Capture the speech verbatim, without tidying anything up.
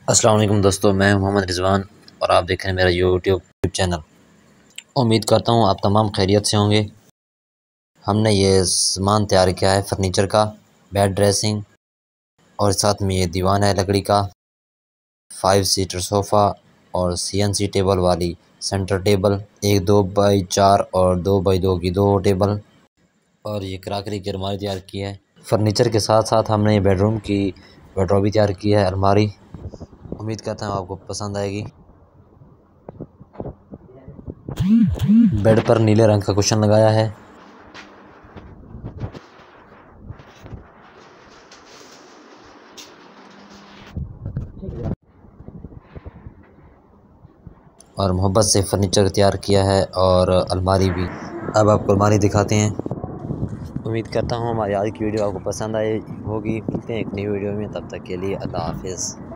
अस्सलाम वालेकुम दोस्तों, मैं हूं मोहम्मद रिजवान और आप देख रहे हैं मेरा यूट्यूब चैनल। उम्मीद करता हूं आप तमाम खैरियत से होंगे। हमने ये सामान तैयार किया है फर्नीचर का, बेड ड्रेसिंग और साथ में ये दीवान है लकड़ी का, फाइव सीटर सोफ़ा और सी एन सी टेबल वाली सेंटर टेबल, एक दो बाई चार और दो बाई दो की दो टेबल और ये क्रॉकरी की अलमारी तैयार की है। फर्नीचर के साथ साथ हमने ये बेडरूम की वार्डरोब भी तैयार की है, अलमारी। उम्मीद करता हूँ आपको पसंद आएगी। बेड पर नीले रंग का कुशन लगाया है। और मोहब्बत से फर्नीचर तैयार किया है और अलमारी भी। अब आपको अलमारी दिखाते हैं। उम्मीद करता हूँ हमारी आज की वीडियो आपको पसंद आई होगी। मिलते हैं एक नई वीडियो में, तब तक के लिए अल्लाह हाफिज़।